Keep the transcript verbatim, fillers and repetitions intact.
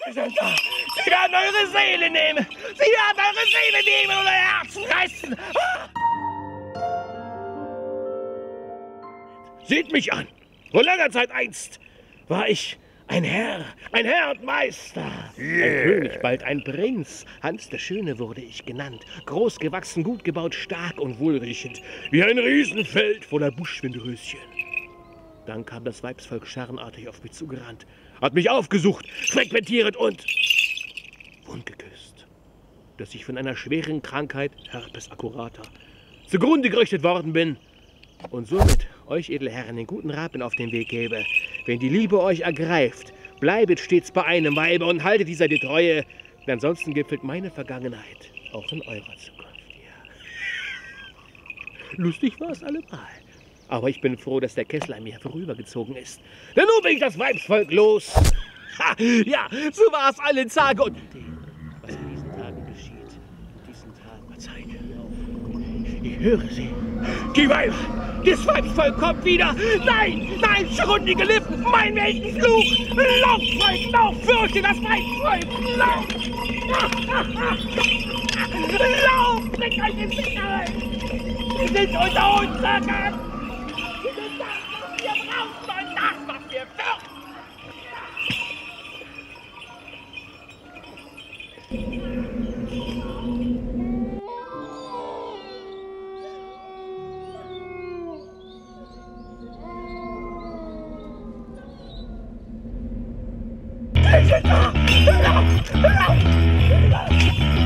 Sie sind da! Sie werden eure Seele nehmen! Sie werden eure Seele nehmen und euer Herz reißen! Seht mich an! Vor langer Zeit einst war ich ein Herr, ein Herr und Meister. Yeah. Ein König, bald ein Prinz. Hans der Schöne wurde ich genannt. Groß gewachsen, gut gebaut, stark und wohlriechend. Wie ein Riesenfeld voller Buschwindröschen. Dann kam das Weibsvolk scharenartig auf mich zugerannt, hat mich aufgesucht, frequentiert und wundgeküsst, dass ich von einer schweren Krankheit, Herpes accurata, zugrunde gerichtet worden bin und somit euch, edle Herren, den guten Rat auf den Weg gebe. Wenn die Liebe euch ergreift, bleibet stets bei einem Weibe und haltet dieser die Treue, denn ansonsten gipfelt meine Vergangenheit auch in eurer Zukunft. Ja. Lustig war es allemal. Aber ich bin froh, dass der Kessel an mir vorübergezogen ist. Denn nun bin ich das Weibsvolk los. Ha, ja, so war es alle Tage und dem, was in diesen Tagen geschieht. In diesen Tagen verzeiht. Ich höre sie. Die Weiber, das Weibsvolk kommt wieder. Nein, nein, schrundige Lippen, mein Weltenfluch. Lauf, Volk, lauf, fürchte das Weibsvolk. Lauf. Lauf, bringt euch in Sicherheit. Sie sind unter uns, Sagan. Wir brauchen das, was wir fürchten! Wir sind da! Lauf! Lauf!